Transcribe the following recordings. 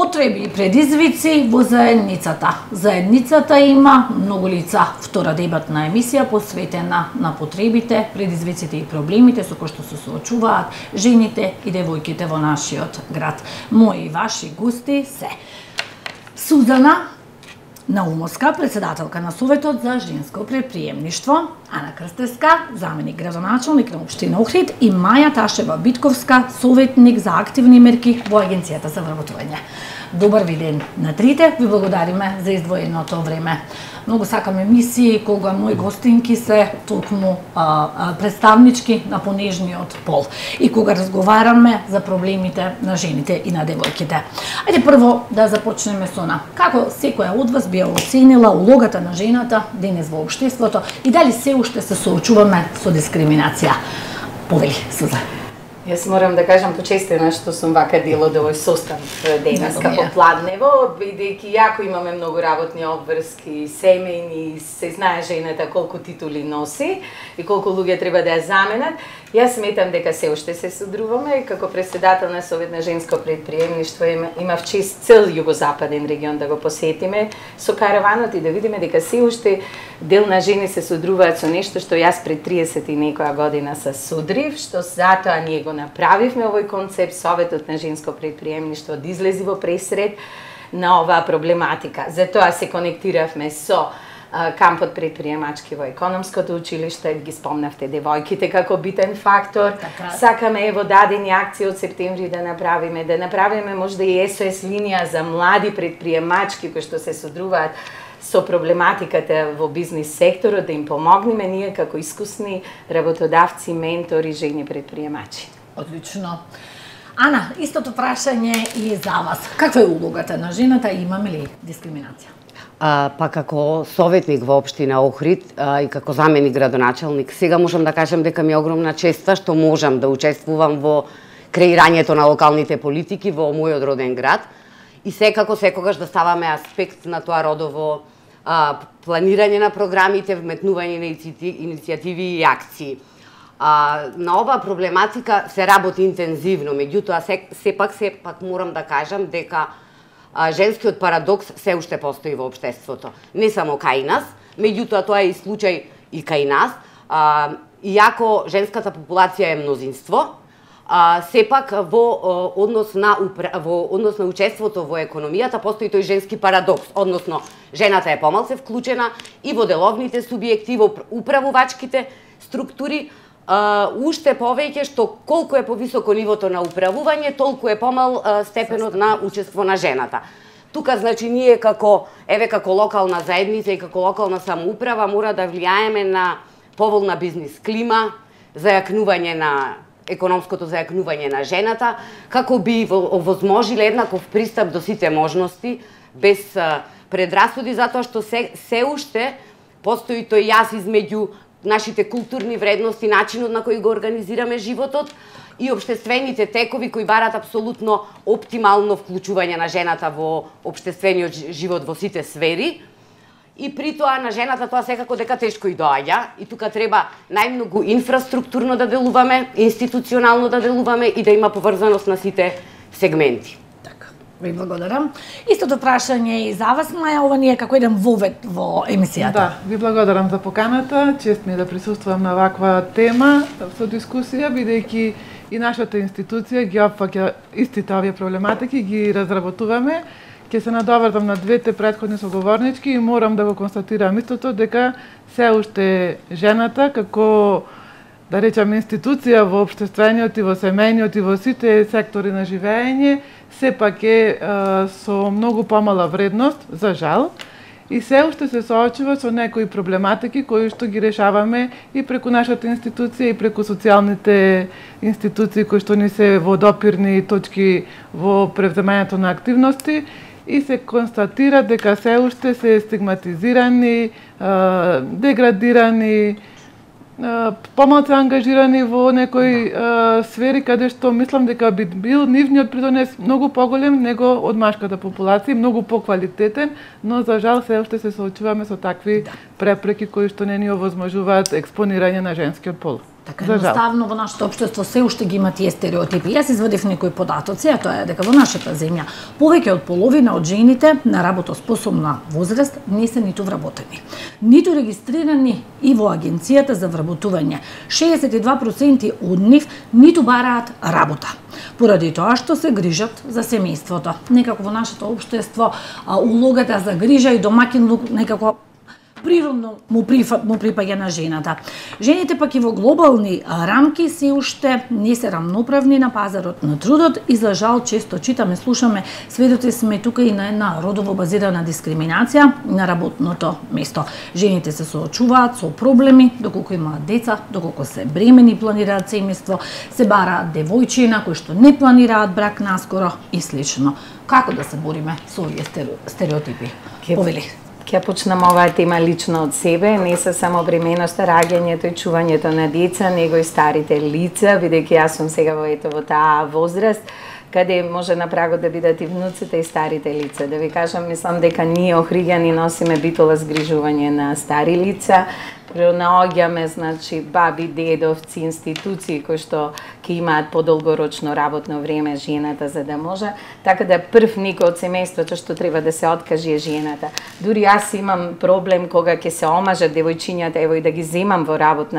Потреби и предизвици во заедницата. Заедницата има многу лица. Втора дебатна емисија посветена на потребите, предизвиците и проблемите со кои што се соочуваат жените и девојките во нашиот град. Мои и ваши гости се Сузана Наумовска, председателка на Советот за женско предприемништво, Ана Крстевска, заменик градоначалник на општина Охрид и Маја Ташева Битковска, советник за активни мерки во Агенцијата за вработување. Добар ви ден на трите, ви благодариме за издвоеното време. Многу сакам емисии кога мои гостинки се токму представнички на понежниот пол и кога разговараме за проблемите на жените и на девојките. Ајде прво да започнеме со она. Како секоја од вас би оценила улогата на жената денес во општеството и дали се уште се соочуваме со дискриминација? Повели, Суза. Јас морам да кажам почестена што сум вака дел од овој состав денеска по Пладнево, бидејќи јако имаме многу работни обврски, семејни, се знае жената колку титули носи и колку луѓе треба да ја заменат. Јас сметам дека се уште се содруваме и како председател на Совет на женско предприемништво имав чест цел југозападен регион да го посетиме со караванот и да видиме дека се уште дел на жени се содруваат со нешто што јас пред 30 и некоја година се содрив, што затоа ние го направивме овој концепт Советот на женско предприемништво да излези во пресред на оваа проблематика. Затоа се конектиравме со кампот предприемачки во економското училиште, ги спомнавте девојките како битен фактор. Така. Сакаме ево дадени акции од септември да направиме можда и SOS линија за млади предприемачки кои што се содруваат со проблематиката во бизнис секторот, да им помогнеме ние како искусни работодавци, ментори, жени предприемачи. Одлично. Ана, истото прашање и за вас. Каква е улогата на жената и имаме ли дискриминација? Па како советник во општина Охрид и како заменик градоначалник, сега можам да кажам дека ми е огромна честа што можам да учествувам во креирањето на локалните политики во мојот роден град и секако секогаш да ставаме аспект на тоа родово планирање на програмите, вметнување на иницијативи и акции. На оваа проблематика се работи интензивно, меѓутоа сепак морам да кажам дека женскиот парадокс се уште постои во општеството. Не само кај нас, меѓутоа тоа е и случај и кај нас. Иако женската популација е мнозинство, сепак во однос на учеството во економијата постои тој женски парадокс, односно жената е помалку вклучена и во деловните субјекти, во управувачките структури, уште повеќе што колку е повисоко нивото на управување, толку е помал степенот на учество на жената. Тука, значи, ние како локална заедница и како локална самоуправа мора да влијаеме на поволна бизнис клима, зајакнување на економското зајакнување на жената, како би овозможиле еднаков пристап до сите можности, без предрасуди, затоа што се уште постои тој јаз измеѓу нашите културни вредности, начинот на кој го организираме животот и општествените текови кои барат апсолутно оптимално вклучување на жената во општествениот живот во сите сфери. И при тоа на жената тоа секако дека тешко и доаѓа и тука треба најмногу инфраструктурно да делуваме, институционално да делуваме и да има поврзаност на сите сегменти. Ви благодарам. Истото прашање и за вас, Маја, ова ни е како еден вовед во емисијата. Да, ви благодарам за поканата. Чест ми е да присуствувам на ваква тема со дискусија, бидејќи и нашата институција ги опфаќа истите овие проблематики, ги разработуваме. Ќе се надоврзам на двете претходни соговорнички и морам да го констатирам истото дека се уште жената како да речам институција во општествениот и во семејниот и во сите сектори на живење сепак е со многу помала вредност, за жал, и се уште се соочува со некои проблематики кои што ги решаваме и преку нашата институција и преку социјалните институции кои што ни се во допирни точки во превземањето на активности и се констатира дека се уште се стигматизирани, деградирани, помалку ангажирани во некои сфери каде што мислам дека би бил нивниот придонес многу поголем него од машката популација, многу поквалитетен, но за жал се уште се соочуваме со такви препреки кои што не ни овозможуваат експонирање на женскиот пол. Така едноставно во нашето општество се уште ги има тие стереотипи. Јас извадив некои податоци, а тоа е дека во нашата земја повеќе од половина од жените на работоспособна возраст не се ниту вработени, ниту регистрирани и во агенцијата за вработување. 62% од нив ниту бараат работа. Поради тоа што се грижат за семејството. Некако во нашето општество улогата за грижа и домаќинлук некако природно му припаѓа на жената. Жените пак и во глобални рамки се уште не се рамноправни на пазарот на трудот и за жал често читаме, слушаме, сведоци сме тука и на една родово базирана дискриминација на работното место. Жените се соочуваат со проблеми доколку имаат деца, доколку се бремени, планираат семејство, се бараат девојчина кои што не планираат брак наскоро и слично. Како да се бориме со овие стереотипи? Повели. Ќе почнам оваа тема лично од себе, не се само бременоста, раѓањето и чувањето на деца, него и старите лица, бидејќи јас сум сега во таа возраст, каде може на прагот да бидат и внуците и старите лица. Да ви кажам, мислам дека ние охриѓани носиме битола згрижување на стари лица, наоѓаме, значи, баби, дедовци, институции кои што ќе имаат подолгорочно работно време жената за да може, така да прв некој од семејството што треба да се откаже е жената. Дури јас имам проблем кога ќе се омажат девојчињата, ево и да ги земам во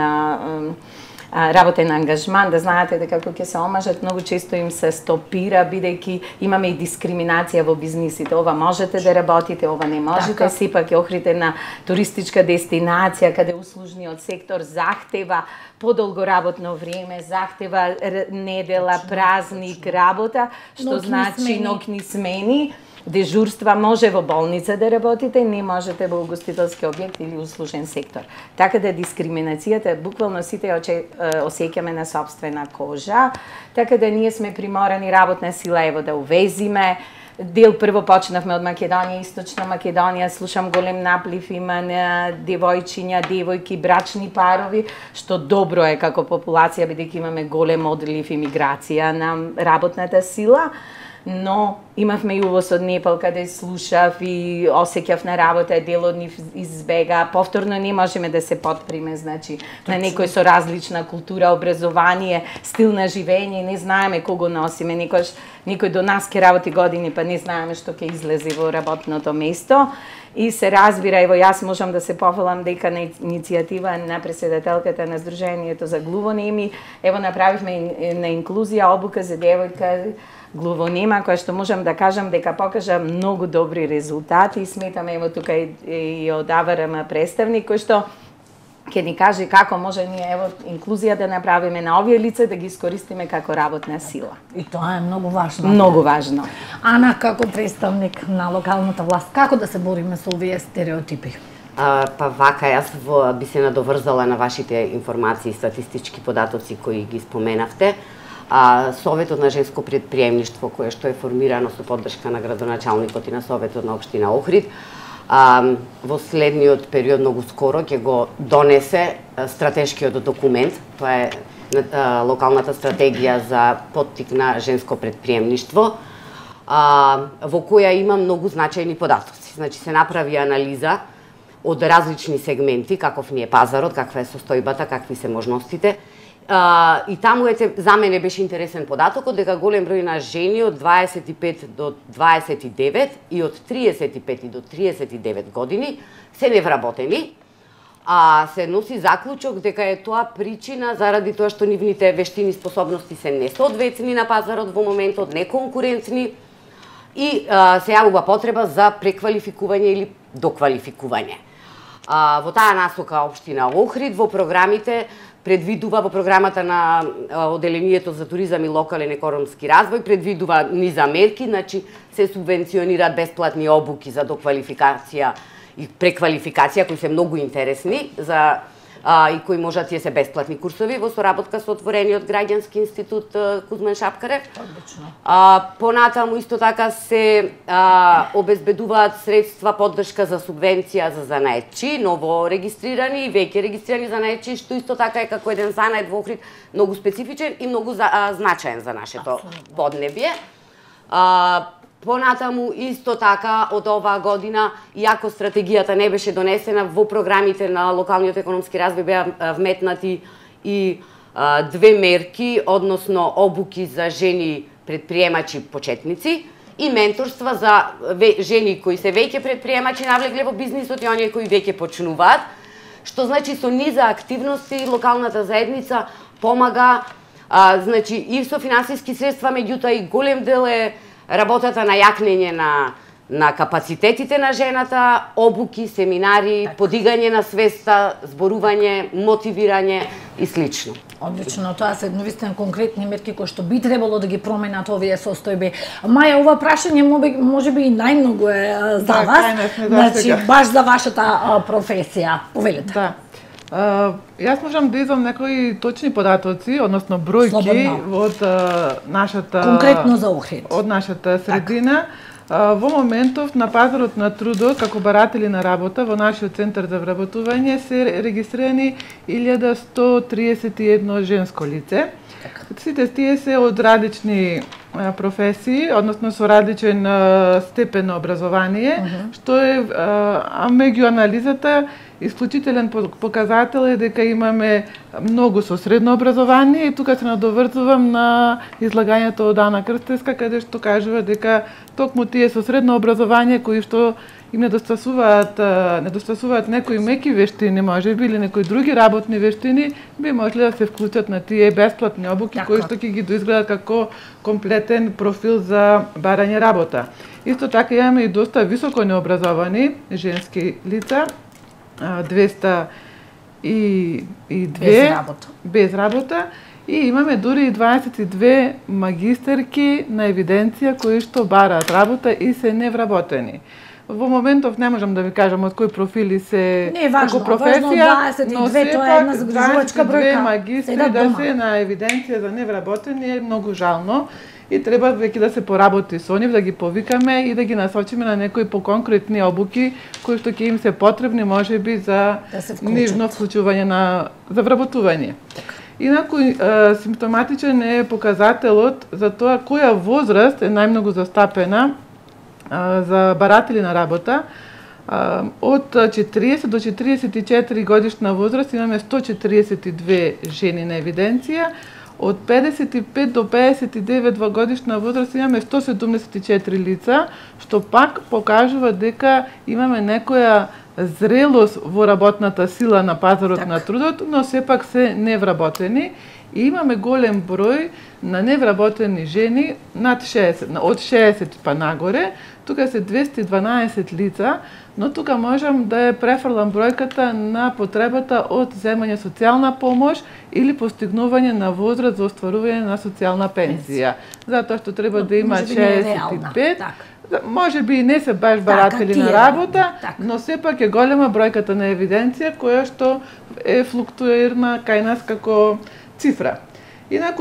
работен ангажман, да знаете дека кога ќе се омажат, многу често им се стопира, бидејќи имаме и дискриминација во бизнисите. Ова можете да работите, ова не можете, сепак ќе охрите на туристичка дестинација, каде услужниот сектор захтева подолго работно време, захтева недела, празник, работа, што значи ноќни смени. Дежурства може во болница да работите, не можете во угостителски објект или услужен сектор. Така да дискриминацијата буквално сите осеќаме на сопствена кожа, така да ние сме приморани работна сила ево да увезиме. Дел прво почнавме од Македонија, Источна Македонија, слушам голем наплив има на девојчиња, девојки, брачни парови, што добро е како популација, бидејќи имаме голем одлив и миграција на работната сила. Но имавме и увоз од Непал, каде слушав и осеќав на работа, дел од нив избега. Повторно не можеме да се подприме, значи, на некој со различна култура, образование, стил на живење, не знаеме кого носиме. Некој до нас ке работи години, па не знаеме што ќе излезе во работното место. И се разбира, ево јас можам да се пофалам дека на иницијатива на претседателката на Сдруженијето за глувонеми, ево направивме на инклузија обука за девојка глувонема, која што можам да кажам дека покажа многу добри резултати и сметаме ево тука и од АВРМ представник кој што ќе ни каже како може ние ево инклузија да направиме на овие лица да ги искористиме како работна сила. И тоа е многу важно. Многу важно. Ана, како представник на локалната власт, како да се бориме со овие стереотипи? Па вака, јас би се надоврзала на вашите информации и статистички податоци кои ги споменавте. Советот на женско предприемништво, кое што е формирано со поддршка на градоначалникот и на Советот на општина Охрид, во следниот период многу скоро ќе го донесе стратешкиот документ, тоа е локалната стратегија за поттик на женско предприемништво, во која има многу значајни податоци. Значи се направи анализа од различни сегменти, каков ни е пазарот, каква е состојбата, какви се можностите. И таму за мене беше интересен податокот дека голем број на жени од 25 до 29 и од 35 до 39 години се невработени, се носи заклучок дека е тоа причина заради тоа што нивните вештини и способности се несоодветни на пазарот во моментот, неконкурентни и се јавува потреба за преквалификување или доквалификување. Во таа насока општина Охрид во програмите предвидува, во програмата на Оделението за туризам и локален економски развој, предвидува низа мерки, значи се субвенционираат бесплатни обуки за доквалификација и преквалификација, кои се многу интересни и кои можат тие се бесплатни курсови во соработка со отворениот граѓански институт Кузман Шапкарев. Одлично. Понатаму исто така се обезбедуваат средства поддршка за субвенција за занаетчи, ново регистрирани и веќе регистрирани занаетчи, што исто така е како еден занает во Охрид многу специфичен и многу значаен за нашето поднебје. Понатаму исто така од оваа година, иако стратегијата не беше донесена, во програмите на локалниот економски развој беа вметнати и две мерки, односно обуки за жени предприемачи почетници и менторства за жени кои се веќе предприемачи навлегле во бизнисот и оние кои веќе почнуваат, што значи со низа активности локалната заедница помага значи и со финансиски средства, меѓутоа и голем дел е работата на јакнење на капацитетите на жената, обуки, семинари, подигање на свеста, зборување, мотивирање и слично. Одлично, тоа се навистина конкретни мерки кои што би требало да ги променат овие состојби. Маја, ова прашање можеби и најмногу е за вас, значи баш за вашата професија. Повелете. Да. Јас можам да извам некои точни податоци, односно бројки од нашата конкретно за Охрид. Од нашата средина. Во моментов на пазарот на трудот како баратели на работа во нашиот центар за вработување се регистрирани 1131 женско лице. Сите тие се од различни професии, односно со различен степен на образование, што е меѓу анализата исклучителен показател е дека имаме многу со средно образование и тука се надоврзувам на излагањето од Ана Крстеска, каде што кажува дека токму тие со средно образование кои што им недостасуваат некои меки вештини, можеби, или некои други работни вештини, би можеле да се вклучат на тие бесплатни обуки кои што ќе ги доизградат како комплетен профил за барање работа. Исто така имаме и доста високо необразовани женски лица, 202 без работа и имаме дури и 22 магистерки на евиденција кои што бараат работа и се невработени. Во моментов не можам да ви кажам од кои профили се како професија, но сепак 22 магистри да се на евиденција за невработени е многу жално и треба веќе да се поработи со нив, да ги повикаме и да ги насочиме на некои поконкретни обуки кои што ќе им се потребни можеби за нивно вклучување за вработување. Инаку симптоматичен е показателот за тоа која возраст е најмногу застапена за баратели на работа. Од 40 до 44 годишна возраст имаме 142 жени на евиденција, од 55 до 59 годишна возраст имаме 174 лица, што пак покажува дека имаме некоја зрелост во работната сила на пазарот на трудот, но сепак се невработени. И имаме голем број на невработени жени над 60, од 60 па нагоре. Тука се 212 лица, но тука можам да ја префрлам бројката на потребата од земање социјална помош или постигнување на возраст за остварување на социјална пензија. Затоа што треба да има 65. Може би и не се баш баратели на работа, но сепак е голема бројката на евиденција која што е флуктуирна кај нас како цифра. Инаку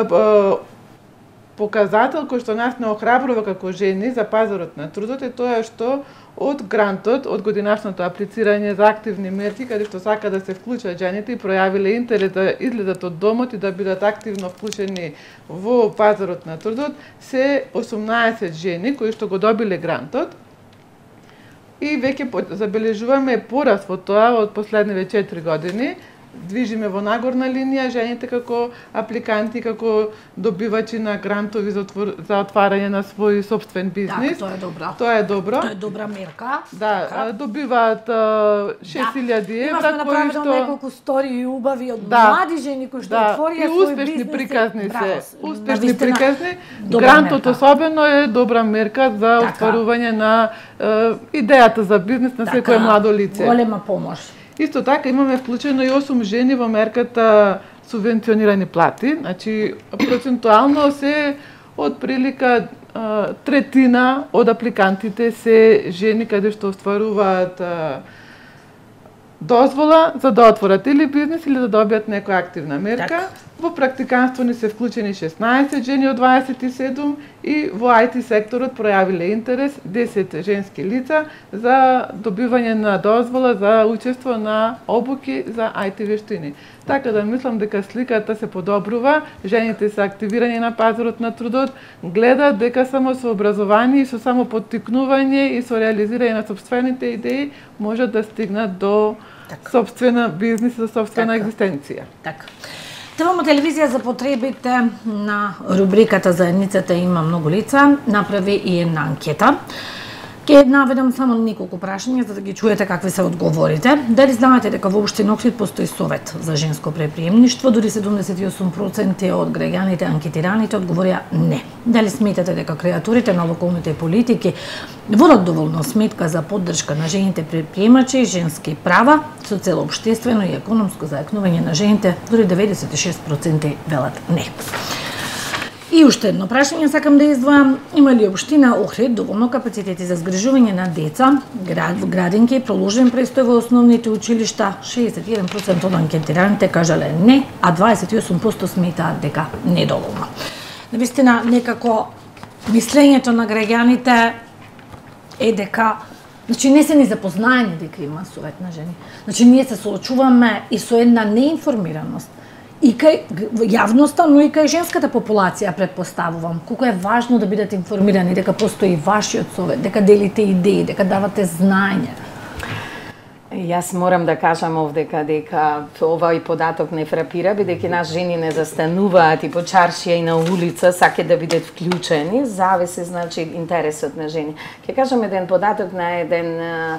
показател кој што нас не охрабрува како жени за пазарот на трудот е тоа што од грантот, од годинашното аплицирање за активни мерки, каде што сака да се вклучат жените и пројавиле интерес да излезат од домот и да бидат активно вклучени во пазарот на трудот, се 18 жени кои што го добиле грантот. И веќе забележуваме порас во тоа од последниве 4 години. Движиме во нагорна линија, жените како апликанти, како добивачи на грантови за отварање на свој собствен бизнес. Тоа е добро. Тоа е добро. Тоа е добра мерка. Да, добиваат 6000 евра кои што неколку стори и убави од млади жени кои што отворија свој бизнес. Успешни приказни се. Успешни приказни. Грантот особено е добра мерка за отварување на идејата за бизнес на секое младо лице. Голема помош. Исто така имаме вклучено и 8 жени во мерката субвенционирани плати, значи процентуално се од прилика третина од апликантите се жени каде што остваруваат дозвола за да отворат или бизнес или да добијат некоја активна мерка. Во практиканство ни се вклучени 16 жени од 27 и во IT секторот пројавиле интерес 10 женски лица за добивање на дозвола за учество на обуки за IT вештини. Така да мислам дека сликата се подобрува, жените се активирани на пазарот на трудот, гледаат дека само со образование и со само поттикнување и со реализирање на сопствените идеи можат да стигнат до собствена бизнис, за собствена екзистенција. Така. ТВМ телевизија за потребите на рубриката Заедницата има многу лица направи и една анкета. Ќе наведам само неколку прашања за да ги чуете какви се одговорите. Дали знаете дека во општина Охрид постои совет за женско преприемништво? Дури 78% од граѓаните анкетираните одговорија не. Дали сметате дека креаторите на локалните политики водат доволно сметка за поддршка на жените предприемачи и женски права со цел општествено и економско зајакнување на жените? Дури 96% велат не. И уште едно прашање сакам да издвојам. Има ли општина Охрид доволно капацитети за згрижување на деца, градинки, проложен престој во основните училишта? 61% од анкетираните кажале не, а 28% сметаат дека недоволно. Навистина, некако мислењето на граѓаните е дека не се ни запознаени дека има совет на жени. Ние се соочуваме и со една неинформираност. И кај јавноста, но и кај женската популација, предпоставувам, колку е важно да бидете информирани дека постои вашиот совет, дека делите идеи, дека давате знаење. Јас морам да кажам овдека дека овој податок не фрапира, бидејќи нас жени не застануваат и по чаршија и на улица, саке да бидат вклучени, зависи интересот на жени. Ќе кажам еден податок на еден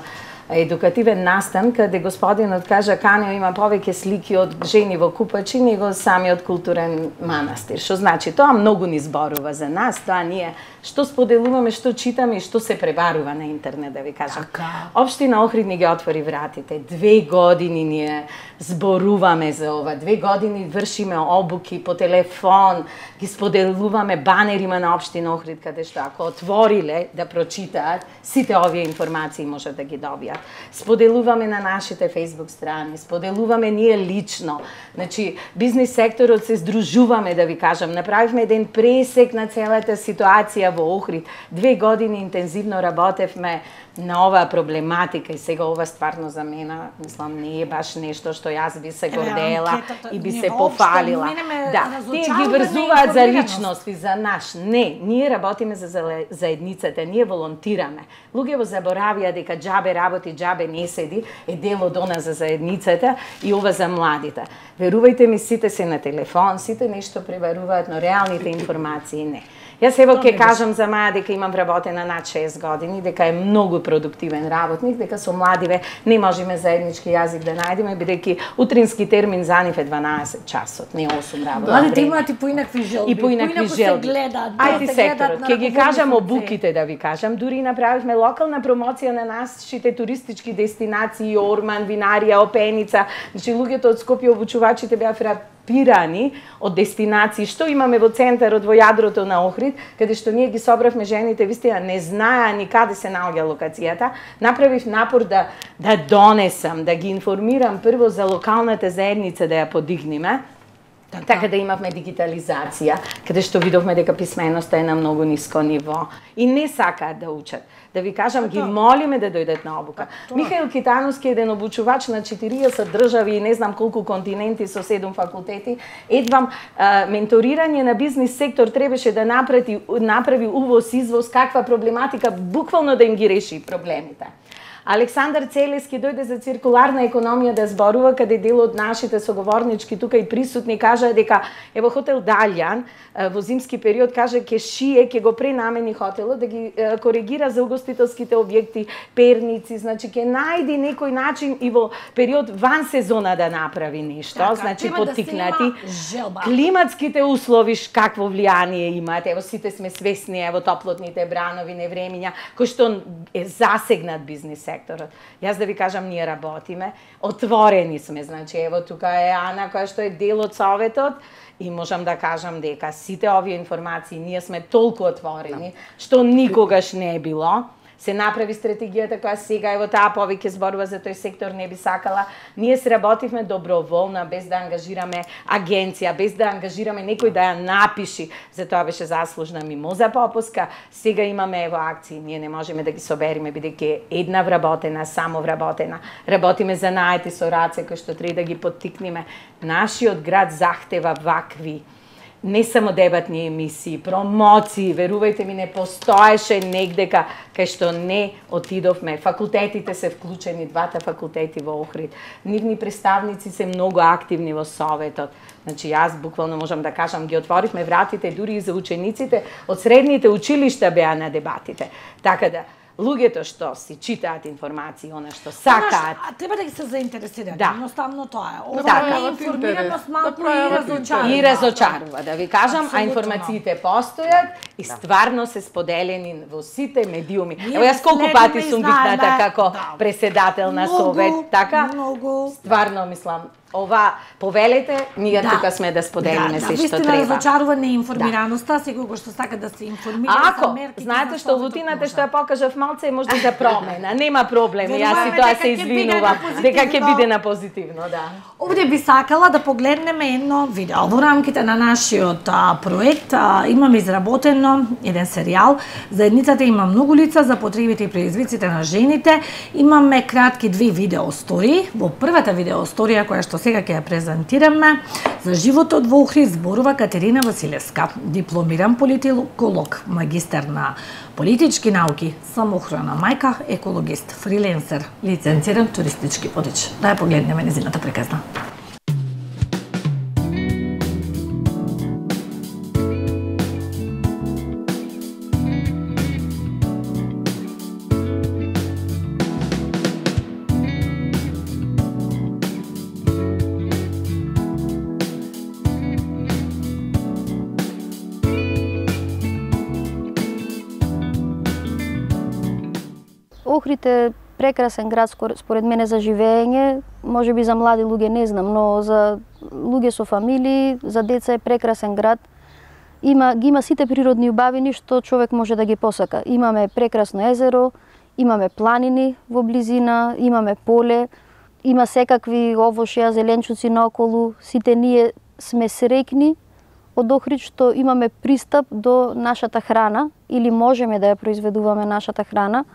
едукативен настан, каде господинот кажа канео има повеќе слики од жени во купачи него самиот културен манастир. Што значи тоа многу ни зборува за нас, тоа ние што споделуваме, што читаме и што се пребарува на интернет, да ви кажам. Општина Охрид ни ги отвори вратите. 2 години ние зборуваме за ова. 2 години вршиме обуки по телефон, ги споделуваме банерима на општина Охрид, каде што ако отвориле да прочитаат, сите овие информации можат да ги добијат. Споделуваме на нашите Facebook страни, споделуваме ние лично. Значи, бизнес секторот се здружуваме, да ви кажам. Направивме еден пресек на целата ситуација во Охрид. 2 години интензивно работевме на оваа проблематика и сега ова стварно за мене, мислам, не е баш нешто што јас би се гордела и би се пофалила. Да, тие ги врзуваат за личност и за наш. Не, ние работиме за заедницата, ние волонтираме. Луѓето заборавија дека џабе работи, џабе не седи, е дел од она за заедницата и ова за младите. Верувајте ми, сите се на телефон, сите нешто пребаруваат, но реалните информации не. Јас ево ќе кажам за Маја дека имам вработена над 6 години, дека е многу продуктивен работник, дека со младиве не можеме заеднички јазик да најдеме, бидејќи утрински термин за нив е 12 часот, не 8 работно време. Младите имаат и поинакви желби. И поинакви желби. Ајде секторот, ќе ги кажам обуките, да ви кажам, дури направивме локална промоција на нашите туристички дестинации, Орман, Винарија, Опеница. Значи луѓето од Скопје, обучувачите беа фрапирани од дестинации што имаме во центарот, во јадрото на Охрид, каде што ние ги собравме жените, вистина не знаеа ни каде се наоѓа локацијата. Направив напор да донесам, да ги информирам прво за локалната заедница, да ја подигнеме. Така да имавме дигитализација, каде што видовме дека писменоста е на многу ниско ниво и не сакаат да учат. Да ви кажам, ги молиме да дојдат на обука. Михаил Китановски е еден обучувач на 40 држави и не знам колку континенти со 7 факултети. Едвам менторирање на бизнес сектор требаше да направи увоз, извоз, каква проблематика, буквално да им ги реши проблемите. Александар Целески дојде за циркуларна економија да зборува, каде дел од нашите соговорнички тука и присутни кажа дека ево хотел Далјан во зимски период каже ќе шие, ќе го пренамени хотелот да ги коригира за угостителските објекти, перници, значи ќе најди некој начин и во период ван сезона да направи нешто, така, значи поттикнати. Климатските услови какво влијание имаат, ево сите сме свесни, ево топлотните бранови, невремиња, кој што е засегнат бизнес секторот. Јас да ви кажам, ние работиме, отворени сме, значи ево тука е Ана која што е дел од советот и можам да кажам дека сите овие информации ние сме толку отворени што никогаш не е било. Се направи стратегијата која сега ево таа повеќе зборува за тој сектор, не би сакала. Ние се работивме доброволно, без да ангажираме агенција, без да ангажираме некој да ја напиши. За тоа беше заслужна мимоза попуска. Сега имаме ево акции, ние не можеме да ги собериме бидејќи една вработена, само вработена. Работиме за наети со раце кои што треба да ги поттикнеме. Нашиот град захтева вакви не само дебатни емисии, промоции, верувајте ми, не постоеше негдека кај што не отидовме. Факултетите се вклучени, двата факултети во Охрид. Нивни представници се многу активни во советот. Значи, јас буквално можам да кажам, ги отворивме вратите дури и за учениците од средните училишта беа на дебатите. Така да, луѓето што си читаат информации, она што сакаат. Треба да ги се заинтересираат. Да. Едноставно тоа е. Ова Така. е информираност малку Да и пројават разочарува. И разочарува, да ви кажам, а Апсолутно. информациите постојат и стварно се споделени во сите медиуми. Ние Ево јас колку следиме пати и сум знаеме, викната како да. преседател на Многу, совет, така? многу. Стварно мислам, ова повелете, ние тука сме да споделиме се што вистина треба. разочарува неинформираноста, секој што сака да се информира за Ако мерките. знаете за што советот лутината може. што ја покажав малце може да промена, нема проблем. Јас Веруваме и тоа дека се ќе биде извинувам, на позитивно. дека ќе биде на позитивно, да. Овде би сакала да погледнеме едно видео. Во рамките на нашиот проект имаме изработено еден серијал. Заедницата има многу лица за потребите и предизвиците на жените. Имаме кратки 2 видео стори. Во првата видео сторија која што сега ќе ја презентираме, за животот во Охрид зборува Катерина Василевска, дипломиран политиколог, магистар на политички науки, самоохрана мајка, екологист, фриленсер, лиценциран туристички водич. Да ја погледнеме незината приказна. Охрид е прекрасен град според мене за живење, можеби за млади луѓе не знам, но за луѓе со фамилии, за деца е прекрасен град. Има сите природни убавини што човек може да ги посака. Имаме прекрасно езеро, имаме планини во близина, имаме поле, има секакви овошја, зеленчуци наоколу. Сите ние сме среќни од Охрид што имаме пристап до нашата храна или можеме да ја произведуваме нашата храна.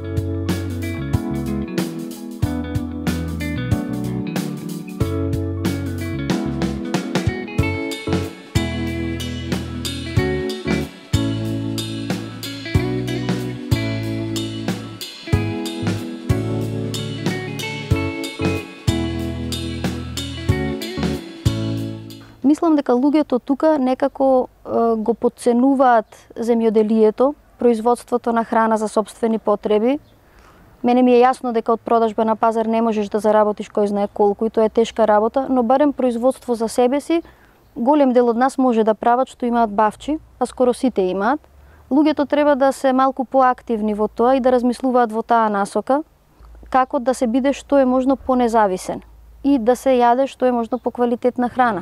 Мислам дека луѓето тука некако го потценуваат земјоделието, производството на храна за сопствени потреби. Мене ми е јасно дека од продажба на пазар не можеш да заработиш кој знае колку и тоа е тешка работа, но барем производство за себе си, голем дел од нас може да прават што имаат бавчи, а скоро сите имаат. Луѓето треба да се малку поактивни во тоа и да размислуваат во таа насока, како да се биде што е можно понезависен и да се јаде што е можно поквалитетна храна.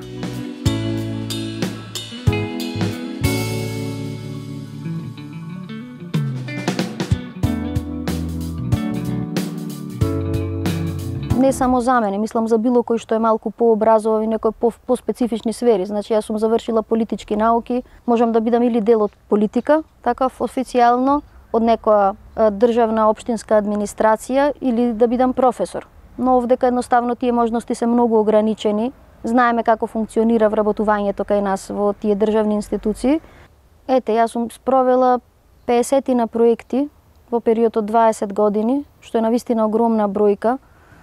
Не само за мене, мислам за било кој што е малку пообразован и некој поспецифични сфери. Значи, јас сум завршила политички науки, можам да бидам или дел од политика, така официјално, од некоја државна општинска администрација или да бидам професор. Но овдека едноставно тие можности се многу ограничени. Знаеме како функционира вработувањето кај нас во тие државни институции. Ете, јас сум спровела 50 на проекти во период од 20 години, што е навистина огромна бројка.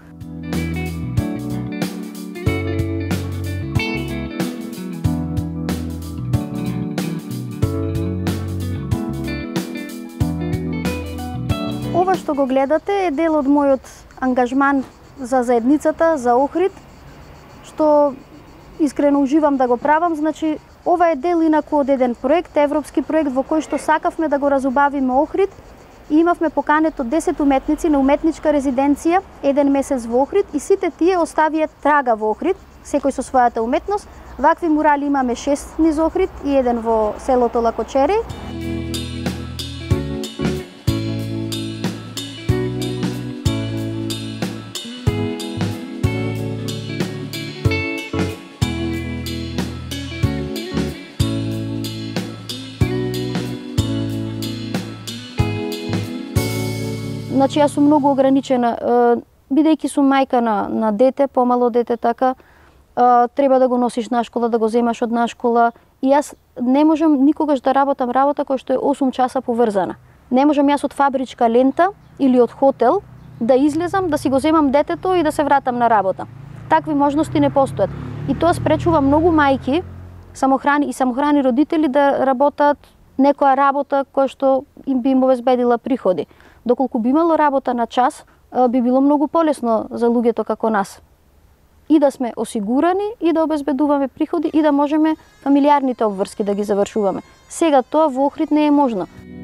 Ова што го гледате е дел од мојот ангажман за заедницата, за Охрид, што искрено уживам да го правам. Значи, ова е дел инаку од еден проект, европски проект во кој што сакавме да го разубавиме Охрид и имавме покането 10 уметници на уметничка резиденција еден месец во Охрид и сите тие оставија трага во Охрид, секој со својата уметност. Вакви мурали имаме 6 низ Охрид и еден во селото Лакочери. Значи, јас сум многу ограничена, бидејќи сум мајка на дете, помало дете, така, треба да го носиш на школа, да го земаш од на школа, И јас не можам никогаш да работам работа која што е 8 часа поврзана. Не можам јас од фабричка лента или од хотел да излезам, да си го земам детето и да се вратам на работа. Такви можности не постојат. И тоа спречува многу мајки, самохрани родители да работат некоја работа која што им би им обезбедила приходи. Доколку би имало работа на час, би било многу полесно за луѓето како нас. И да сме осигурани, и да обезбедуваме приходи, и да можеме фамилиарните обврски да ги завршуваме. Сега тоа во Охрид не е можно.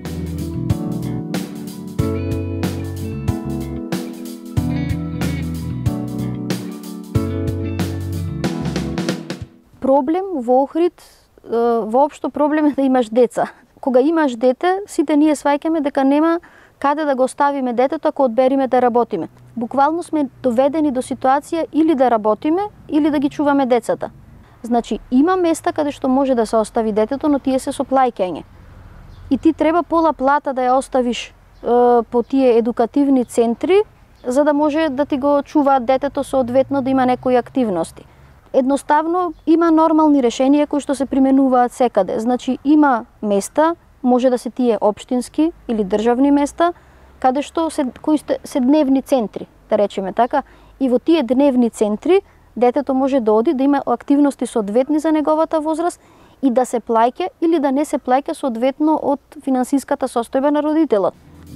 Проблем во Охрид, воопшто проблем е да имаш деца. Кога имаш дете, сите ние сваќаме дека нема каде да го оставиме детето ако одбериме да работиме. Буквално сме доведени до ситуација или да работиме, или да ги чуваме децата. Значи, има места каде што може да се остави детето, но тие се со плаќање. И ти треба пола плата да ја оставиш по тие едукативни центри, за да може да ти го чуваат детето соодветно да има некои активности. Едноставно, има нормални решенија кои што се применуваат секаде. Значи, има места, може да се тие општински или државни места, каде што кои се дневни центри, да речеме така, и во тие дневни центри детето може да оди, да има активности соодветни за неговата возраст и да се плаќа или да не се плаќа соодветно од финансиската состојба на родителот.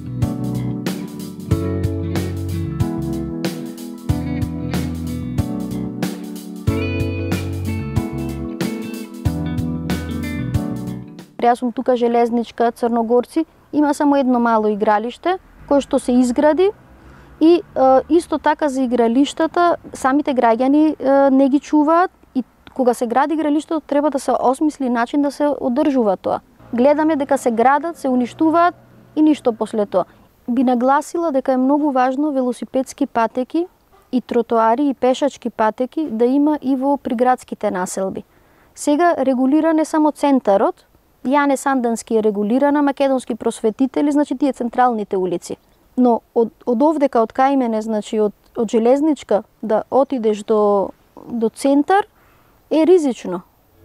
Јас сум тука железничка Црногорци, има само едно мало игралиште кое што се изгради и исто така за игралиштата самите граѓани не ги чуваат и кога се гради игралиштето треба да се осмисли начин да се одржува тоа. Гледаме дека се градат, се уништуваат и ништо после тоа. Би нагласила дека е многу важно велосипедски патеки и тротоари и пешачки патеки да има и во приградските населби. Сега регулиран е само центарот, Јане Сандански е регулирана, македонски просветители, значи тие централните улици. Но од овдека, од Кајмене, значи од железничка да отидеш до центар е ризично.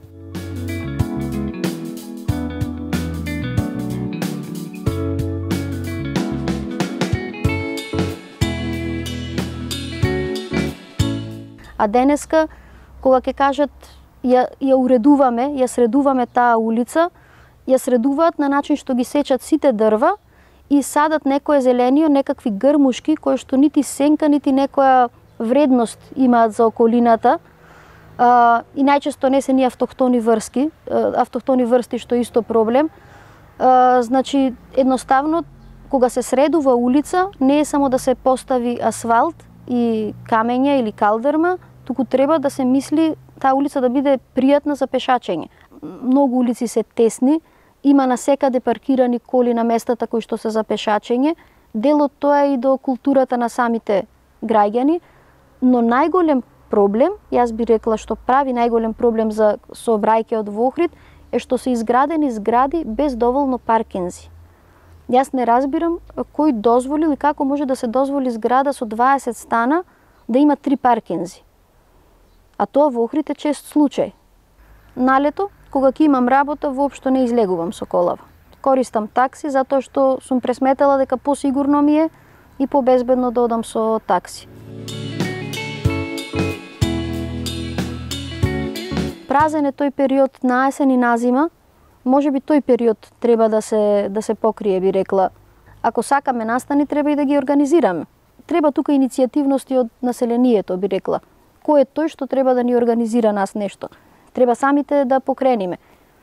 А денеска, кога ќе кажат ја уредуваме, ја средуваме таа улица, ја средуваат на начин што ги сечат сите дрва и садат некое зеленио, некакви грмушки кои што нити сенка, нити некоја вредност имаат за околината. И најчесто не се ни автохтони врсти што е исто проблем. Значи, едноставно, кога се средува улица, не е само да се постави асфалт и камења или калдерма, туку треба да се мисли таа улица да биде пријатна за пешачење. Многу улици се тесни, има насекаде паркирани коли на местата кои што се за пешачење. Дел од тоа е и до културата на самите граѓани, но најголем проблем, јас би рекла што прави најголем проблем за сообраќајот во Охрид е што се изградени згради без доволно паркинзи. Јас не разбирам кој дозволил и како може да се дозволи зграда со 20 стана да има 3 паркинзи. А тоа во Охрид е чест случај. Налето, кога ќе имам работа, воопшто не излегувам со колава. Користам такси затоа што сум пресметала дека посигурно ми е и побезбедно да одам со такси. Празен е тој период на есен и на зима, може би тој период треба да се покрие, би рекла. Ако сакаме настани, треба и да ги организираме. Треба тука иницијативности од населението, би рекла. Кој е тој што треба да ни организира нас нешто? Треба самите да покрениме.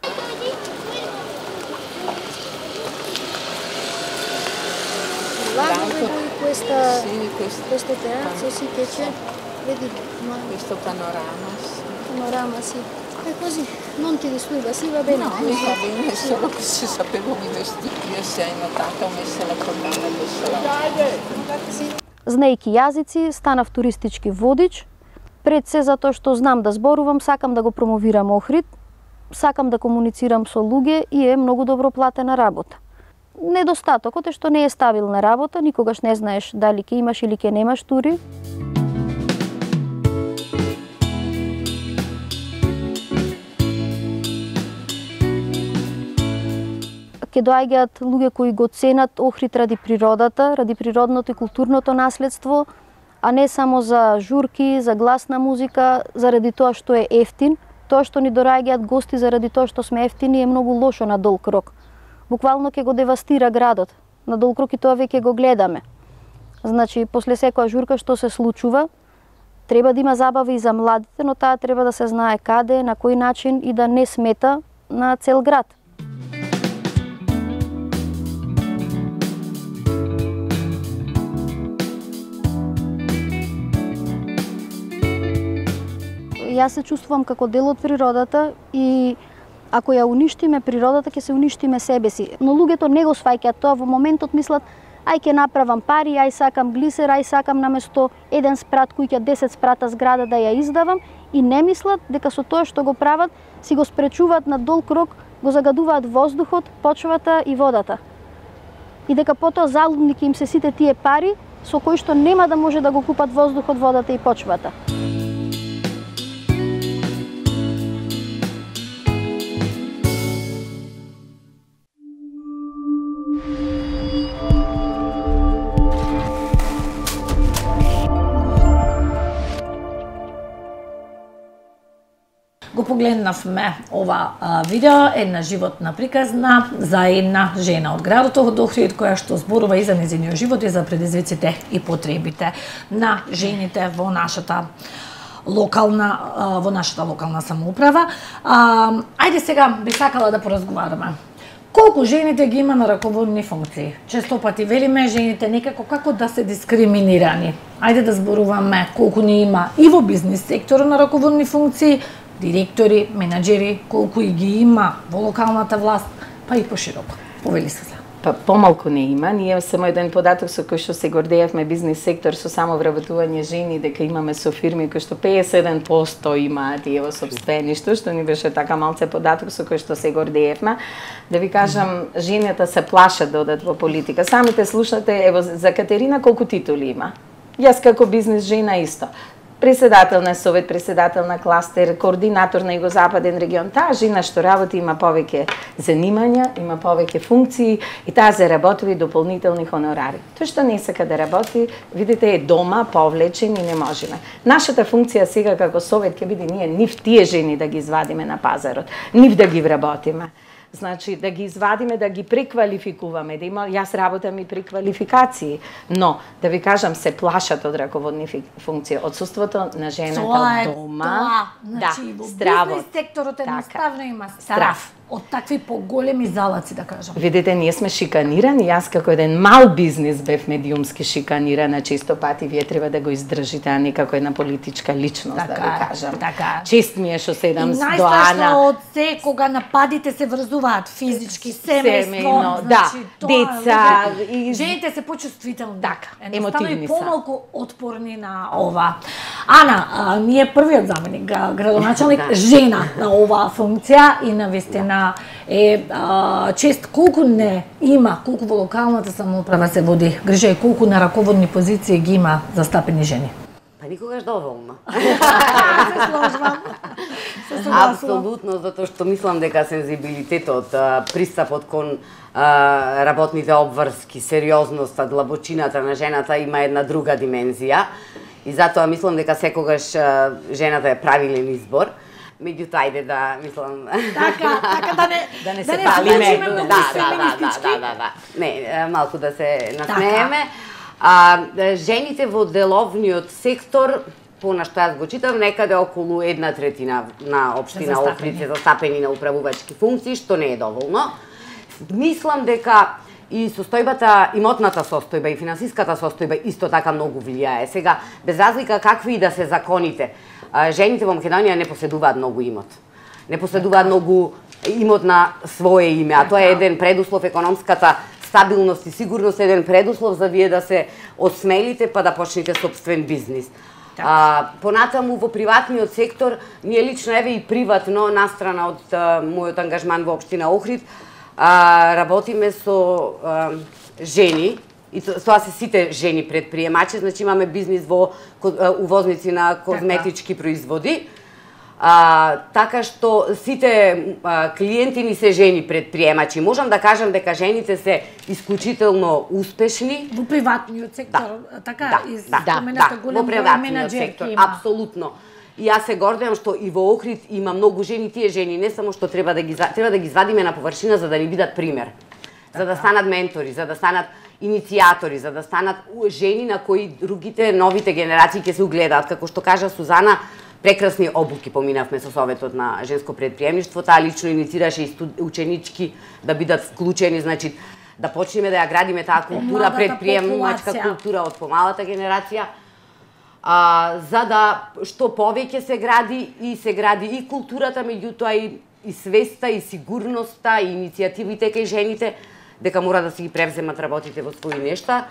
Questo terrazzo sì che c'è, vedi questo panorama sì, è così, non ti disturba, sì va bene. No, mi va bene, solo che se sapevo mi vestire, se hai notato, ho messo la collana adesso. Знаејќи јазици, станав туристички водич, пред се затоа што знам да зборувам, сакам да го промовирам Охрид, сакам да комуницирам со луѓе и е многу добро платена работа. Недостатокот е што не е стабилна работа, никогаш не знаеш дали ќе имаш или ќе немаш тури. ќе доаѓаат луѓе кои го ценат Охрид ради природата, ради природното и културното наследство, а не само за журки, за гласна музика, заради тоа што е ефтин. Тоа што ни доаѓаат гости заради тоа што сме ефтини е многу лошо на долг рок. Буквално ќе го девастира градот. На долг рок и тоа веќе го гледаме. Значи, после секоја журка што се случува, треба да има забава и за младите, но таа треба да се знае каде, на кој начин и да не смета на цел град. Јас се чувствувам како дел од природата и ако ја уништиме природата, ќе се уништиме себе си. Но луѓето не го сваќаат тоа, во моментот мислат ај ќе направам пари, ај сакам глисер, ај сакам наместо еден спрат кој ќе 10 спрата зграда да ја издавам и не мислат дека со тоа што го прават си го спречуваат на долг рок, го загадуваат воздухот, почвата и водата. И дека потоа залудни ќе им се сите тие пари со кои што нема да може да го купат воздухот, водата и почвата. Го погледнавме ова видео, една животна приказна за една жена од градот Охрид која што зборува и за нејзиниот живот и за предизвиците и потребите на жените во нашата локална самоуправа. Ајде сега би сакала да поразговараме. Колку жените ги има на раководни функции? Често пати велиме жените некако како да се дискриминирани. Ајде да зборуваме колку ни има и во бизнис секторот на раководни функции, директори, менаџери, колку и ги има во локалната власт, па и пошироко. Повели се. Па помалку не има. Ние само еден податок со кој што се гордеевме бизнис сектор со самовработување жени, дека имаме со фирми кои што 51% имаат и ево собствеништво, што ни беше така малце податок со кој што се гордеевме. Да ви кажам, жените се плашат да одат во политика. Самите слушате, ево за Катерина колку титули има. Јас како бизнис жена исто. Председател на совет, председател на кластер, координатор на Југозападен регион. Таа жена што работи има повеќе занимања, има повеќе функции и таа заработува и дополнителни хонорари. Тој што не сака да работи, видите, е дома, повлечен и не можеме. Нашата функција сега како совет ќе биде ние нив тие жени да ги извадиме на пазарот, нив да ги вработиме. Значи, да ги извадиме, да ги преквалификуваме, да има, јас работам и преквалификации, но, да ви кажам, се плашат од раководни функции. Отсуството на жената од дома, значи, во стравот. бизнес секторот едноставно има страв од такви поголеми залаци, да кажам. Видите, ние сме шиканирани, јас како еден мал бизнис бев медиумски шиканирана, често пати вие треба да го издржите, а не како една политичка личност, така, да ви кажам. Така. Чест ми е што седам до Ана. И најстрашно од се кога нападите се врзуваат физички, семејство, значи, да, деца, и жените се почувствителни. Така, едноставно емотивни и помалку отпорни на ова. Ана, ми е првиот заменик градоначалник жена на оваа функција и навистина е чест колку не има, колку во локалната самоуправа се води грижа и колку на раководни позиции ги има застапени жени. Па никогаш доволно. Се сложвам. Апсолутно, затоа што мислам дека сензибилитетот, пристапот кон работните обврски, сериозноста, длабочината на жената има една друга димензија и затоа мислам дека секогаш жената е правилен избор. Меѓутоа, ајде да, мислам... Така да не се палиме. Да. Не, малку да се насмееме. Жените во деловниот сектор, понашто јас го читам, некаде околу 1/3 на општина Охрид се застапени на управувачки функции, што не е доволно. Мислам дека и состојбата, имотната состојба и финансиската состојба исто така многу влијае. Сега, без разлика какви и да се законите, жените во Македонија не поседуваат многу имот. Не поседуваат многу имот на свое име, а тоа е еден предуслов, економската стабилност и сигурност е еден предуслов за вие да се осмелите па да почнете собствен бизнис. Понатаму во приватниот сектор, ние лично еве и приватно, настрана од мојот ангажман во општина Охрид, работиме со жени, и тоа се сите жени предприемачи, значи имаме бизнис во увозници на козметички производи. така што сите клиенти ни се жени предприемачи. Можам да кажам дека жените се исклучително успешни во приватниот сектор, така во приватниот сектор, апсолутно. И јас се гордеам што и во Охрид има многу жени, тие жени не само што треба да ги извадиме на површина за да ни бидат пример, за да станат ментори, за да станат иницијатори, за да станат жени на кои другите новите генерации ќе се угледаат, како што кажа Сузана. Прекрасни обуки поминавме со Советот на женско предприемништво, таа лично инициираше и ученички да бидат вклучени, значи да почнеме да ја градиме таа култура, предприемачка култура од помалата генерација, за да што повеќе се гради и културата, меѓутоа и свеста, и сигурноста, и иницијативите кај жените, дека мора да си ги превземат работите во своји нешта.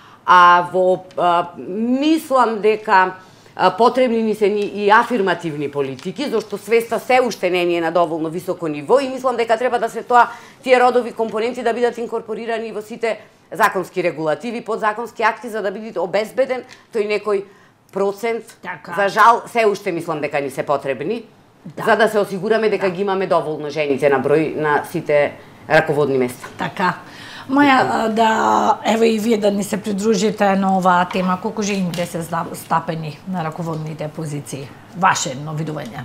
Мислам дека потребни ни се и афирмативни политики, зашто свеста се уште не е на доволно високо ниво и мислам дека треба да се тие родови компоненти да бидат инкорпорирани во сите законски регулативи, подзаконски акти, за да биде обезбеден тој некој процент. За жал, се уште мислам дека ни се потребни, за да се осигураме дека ги имаме доволно жените на број на сите раководни места. Така. Маја, ево и вие да ни се придружите на оваа тема, колку жените се стапени на раководните позиции? Ваше видување?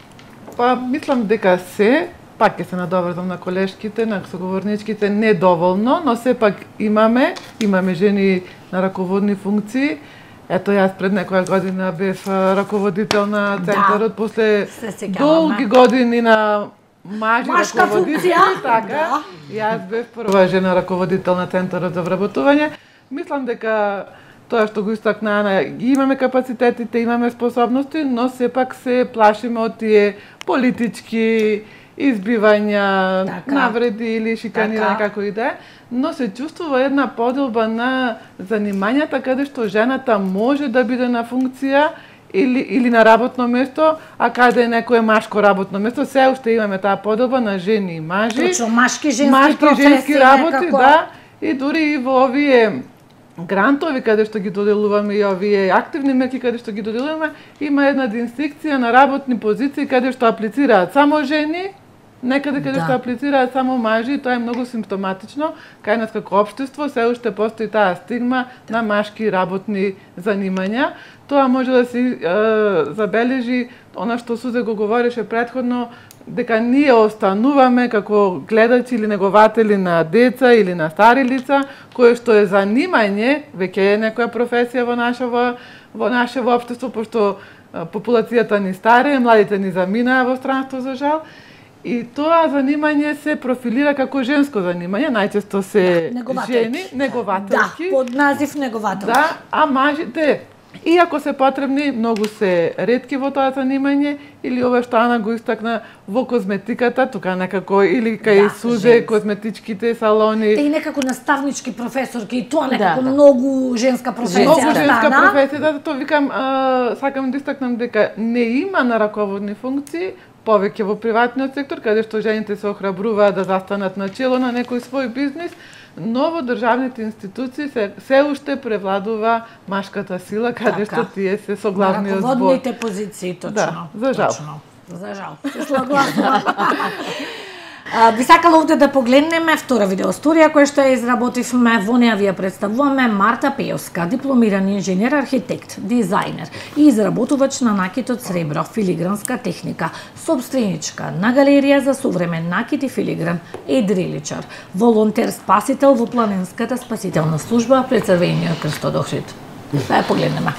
Мислам дека пак ќе се надоврзам на колешките, на соговорничките, недоволно, но сепак имаме жени на раководни функции. Ето, јас пред некоја година бев раководител на центарот, после долги години на мажка функција, така. Јас бев прва жена раководител на Центарот за вработување. Мислам дека тоа што го истакна Ана, имаме капацитетите, имаме способности, но сепак се плашиме од тие политички избивања, навреди или шиканирање, како и да е, но се чувствува една поделба на занимањата каде што жената може да биде на функција или на работно место, а каде е некое машко работно место, се уште имаме таа поделба на жени и мажи. Точно, машки женски работи, да, и дури и во овие грантови каде што ги доделуваме и овие активни мерки каде што ги доделуваме, има една дистрикција на работни позиции каде што аплицираат само жени, некаде каде што аплицираат само мажи, и тоа е многу симптоматично. Кај нас како општество се уште постои таа стигма на машки работни занимања. Тоа може да се забележи, она што Сузе го говореше претходно, дека ние остануваме како гледачи или негователи на деца или на стари лица, кое што е занимање, веќе е некоја професија во наше општество, пошто популацијата ни старее, младите ни заминаа во странство за жал. И тоа занимање се профилира како женско занимање, најчесто се жени, негователки. Да, под назив негователки. Да, а мажите, иако се потребни, многу се ретки во тоа занимање, или ова што Ана го истакна во козметиката, тука некако, или кај Сузе, козметичките салони. Те и некако наставнички професорки, и тоа некако многу женска професија. Многу женска професија, тоа викам, сакам да истакнам дека не има на раководни функции, повеќе во приватниот сектор, каде што жените се охрабруваат да застанат на чело на некој свој бизнис, но во државните институции се уште превладува машката сила, каде што тие се со главниот збор. Раководните позиции, точно. Да, за жал. За жал. Се согласувам. Би сакала овде да погледнеме втора видеосторија која што ја изработивме. Во неа ви ја представуваме Марта Пејовска, дипломиран инженер, архитект, дизајнер и изработувач на накитот сребро, филигранска техника, собственичка на галерија за современ накит и филигран, едриличар, волонтер спасител во планинската спасителна служба пред Црвениот крст од Охрид. Да ја погледнеме.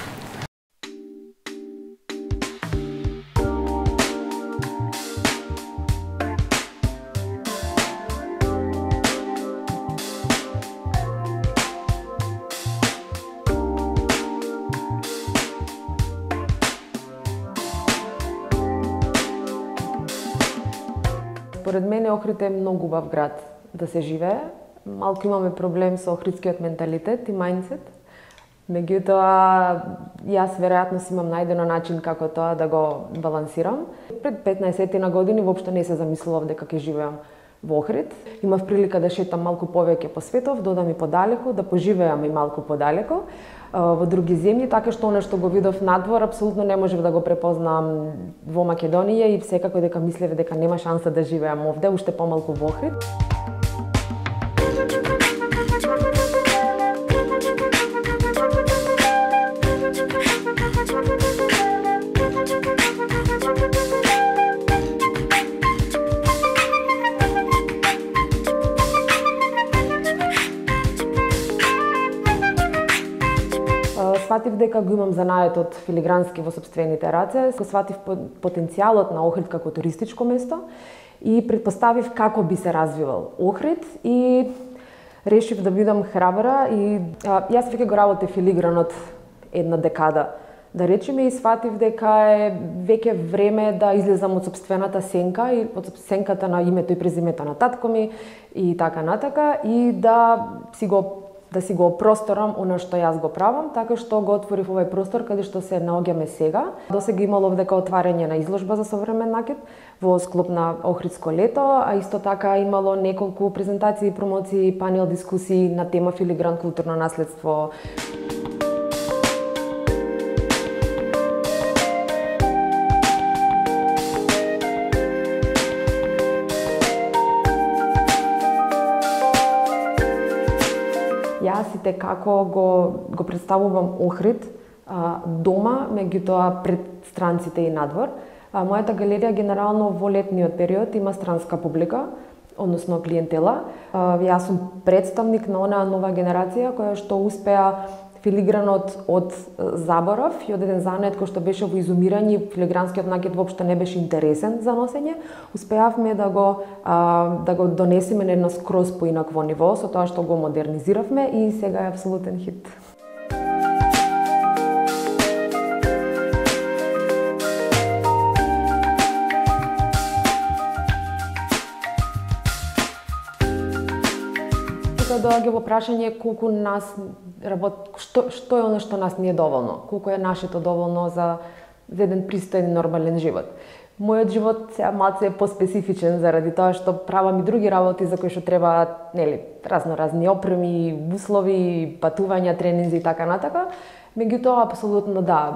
Според мене Охрид е многу убав град да се живее. Малку имаме проблем со охридскиот менталитет и мајндсет. Меѓутоа, јас веројатно си имам најдено начин како тоа да го балансирам. Пред 15 години воопшто не се замислував дека ќе живеам во Охрид. Имав прилика да шетам малку повеќе по светов, да одам и подалеку, да поживеам и малку подалеку во други земји, така што она што го видов надвор апсолутно не можев да го препознам во Македонија и секако дека мислев дека нема шанса да живеам овде, уште помалку во Охрид. Сватив дека го имам занаетот филигрански во сопствените раце, го сватив потенцијалот на Охрид како туристичко место и предпоставив како би се развивал Охрид и решив да бидам храбра и јас веќе го работев филигранот една декада. Да речеме и сватив дека е веќе време да излезам од сопствената сенка и од сенката на името и презимето на татко ми и така натака и да си го просторам она што јас го правам, така што го отворив овој простор каде што се наоѓаме сега. Досега имало овдека отварање на изложба за современ накид во склоп на Охридско лето, а исто така имало неколку презентации, промоции, панел дискусии на тема филигран културно наследство. Јас и како го представувам Охрид дома, меѓутоа пред странците и надвор. Мојата галерија генерално во летниот период има странска публика, односно клиентела. Јас сум представник на онаа нова генерација која што успеа филигранот од заборав и од еден занет кој што беше во изумирање, филигранскиот накид воопшто не беше интересен за носење, успеавме да го донесеме на едно скроз поинакво ниво со тоа што го модернизиравме и сега е апсолутен хит. Доаѓа во прашање колку нас што е оно што нас не е доволно, колку е нашето доволно за еден пристоен нормален живот. Мојот живот се малце е поспецифичен заради тоа што правам и други работи за кои што требаат, разни опреми, услови, патувања, тренинзи и така натака. Меѓутоа апсолутно да.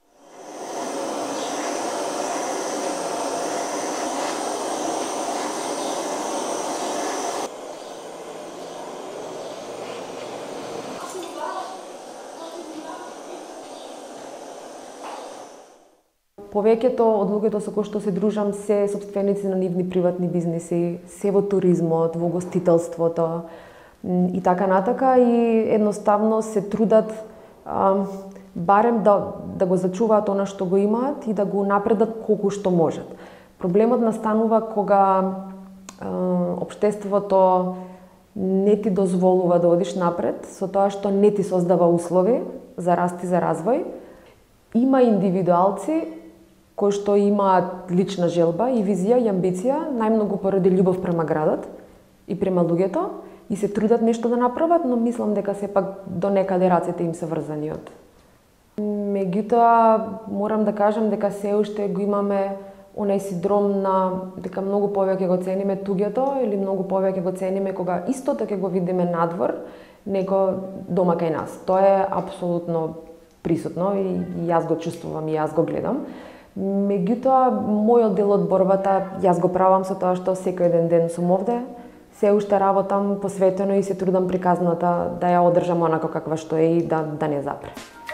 Повеќето од луѓето со кои што се дружам се сопственици на нивни приватни бизниси, се во туризмот, во гостителството и така натака и едноставно се трудат барем да го зачуваат она што го имаат и да го напредат колку што можат. Проблемот настанува кога општеството не ти дозволува да одиш напред со тоа што не ти создава услови за раст и за развој. Има индивидуалци кои што имаат лична желба и визија и амбиција, најмногу поради љубов према градот и према луѓето, и се трудат нешто да направат, но мислам дека сепак до некаде рацете им се врзани од. Меѓутоа, морам да кажам дека се уште го имаме онај синдром на дека многу повеќе го цениме туѓето или многу повеќе го цениме кога истото ќе го видиме надвор, него дома кај нас. Тоа е апсолутно присутно и јас го чувствувам и јас го гледам. Меѓутоа, мојот дел од борбата јас го правам со тоа што секој ден сум овде, се уште работам посветено и се трудам приказната да ја одржам онако каква што е и да не запре.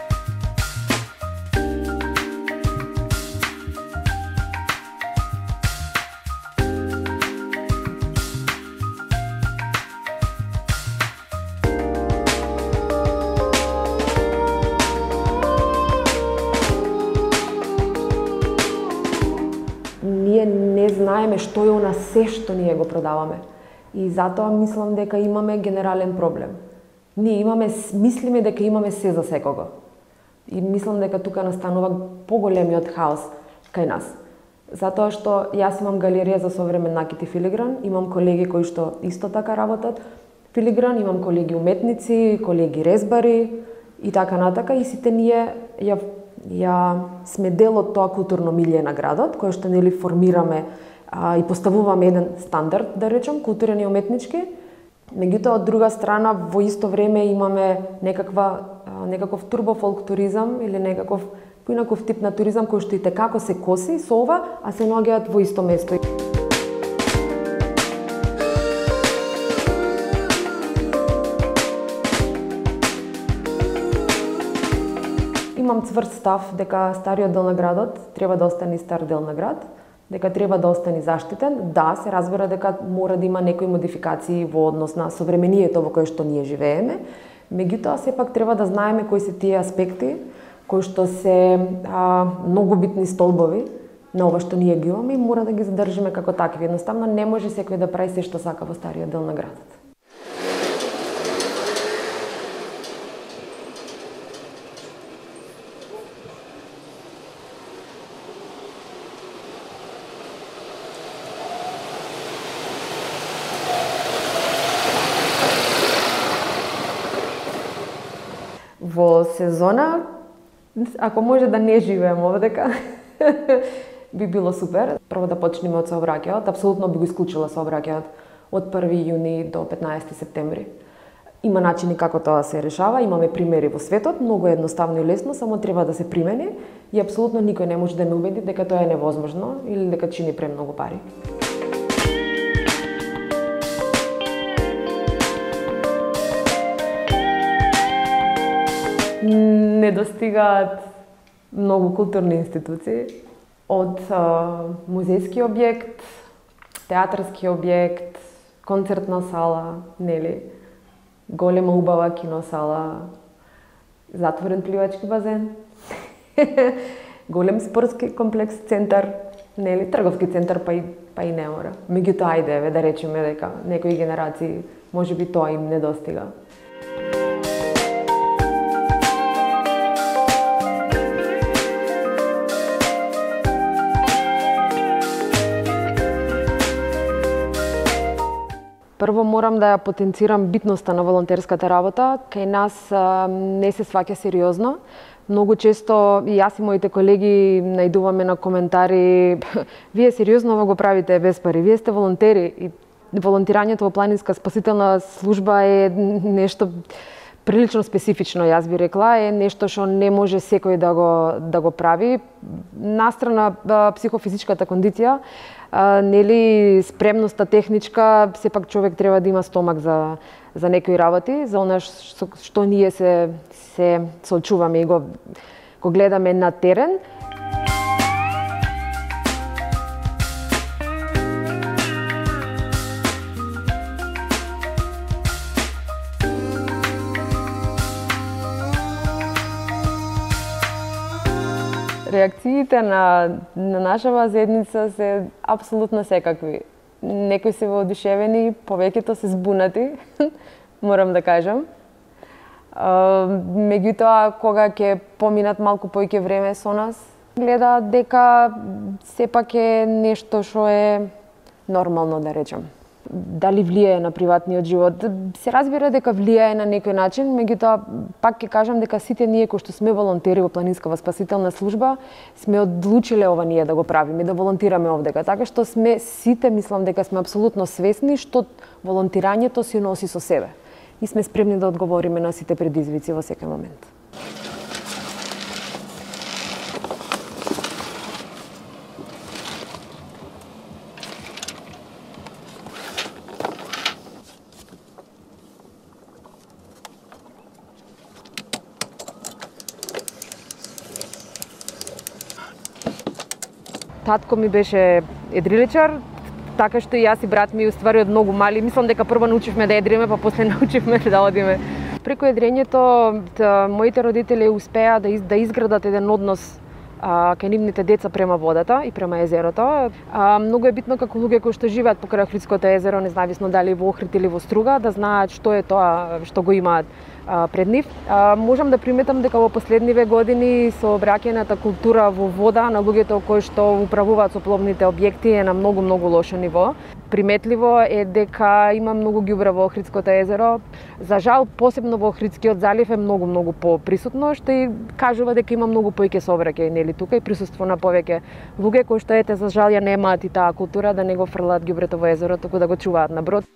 Ние не знаеме што е она се што ние го продаваме. И затоа мислам дека имаме генерален проблем. Ние мислиме дека имаме се за секого. И мислам дека тука настанува поголемиот хаос кај нас. Затоа што јас имам галерија за современ накид и филигран, имам колеги кои што исто така работат филигран, имам колеги уметници, колеги резбари и така натака, и сите ние ја сме дел од тоа културно милје на градот, кое што формираме и поставуваме еден стандард, да речем, културен и уметнички. Меѓутоа, од друга страна, во исто време имаме некаков турбофолк туризам или некаков поинаков тип на туризам кој што и текако се коси со ова, а се наоѓаат во исто место. Имам цврст став дека стариот дел на градот треба да остане стар дел на град, дека треба да остане заштитен. Да, се разбира дека мора да има некои модификации во однос на современието во кое што ние живееме, меѓутоа сепак треба да знаеме кои се тие аспекти кои што се многу битни столбови на ова што ние ги имаме и мора да ги задржиме како такви. Едноставно не може секој да прави се што сака во стариот дел на градот. Во сезона, ако може да не живеем овдека, би било супер. Прво да почнеме од сообраќајот, апсолутно би го исклучила сообраќајот од 1 јуни до 15 септември. Има начини како тоа се решава, имаме примери во светот, многу едноставно и лесно, само треба да се примени и апсолутно никој не може да ме убеди дека тоа е невозможно или дека чини премногу пари. Не достигаат многу културни институции, од музејски објект, театарски објект, концертна сала, нели, голема убава киносала, затворен пливачки базен, голем спортски комплекс, центар, нели, трговски центар, па и не мора. Меѓутоа, ајде, да речеме дека некои генерации можеби тоа им не достига. Прво морам да ја потенцирам битноста на волонтерската работа. Кај нас не се сваќа сериозно. Многу често и јас и моите колеги најдуваме на коментари: вие сериозно ова го правите без пари, вие сте волонтери. И волонтирањето во планинска спасителна служба е нешто прилично специфично, јас би рекла, е нешто што не може секој да го прави. Настрана психофизичката кондиција, нели, спремноста техничка, сепак човек треба да има стомак за некои работи, за она што ние се соочуваме и го гледаме на терен. Реакциите на нашава заедница се апсолутно секакви. Некои се воодушевени, повеќето се збунати, морам да кажам. Меѓутоа, кога ќе поминат малку поиќе време со нас, гледаат дека сепак е нешто што е нормално, да речем. Дали влијае на приватниот живот? Се разбира дека влијае на некој начин, меѓутоа пак ќе кажам дека сите ние кои што сме волонтери во Планинскава спасителна служба сме одлучиле ова ние да го правиме, да волонтираме овдека. Така што сме сите, мислам дека сме апсолутно свесни што волонтирањето си носи со себе и сме спремни да одговориме на сите предизвици во секој момент. Татко ми беше едриличар, така што и јас и брат ми уствари од многу мали. Мислам дека прво научивме да едриме, па после научивме да одиме. Преку едрењето моите родители успеа да изградат еден однос кај нивните деца према водата и према езерото. Многу е битно како луѓе кои што живеат покрај Охридското езеро, независно дали во Охрид или во Струга, да знаат што е тоа што го имаат пред нив. Можам да приметам дека во последниве години со обраќајната култура во вода на луѓето кои што управуваат со пловните објекти е на многу лошо ниво. Приметливо е дека има многу ѓубре во Охридското езеро. За жал, посебно во Охридскиот залив е многу поприсутно, што и кажува дека има многу поеќе сообраќај нели тука и присуство на повеќе луѓе кои што за жал ја немаат и таа култура да не го фрлаат ѓубрето во езеро, туку да го чуваат на брод.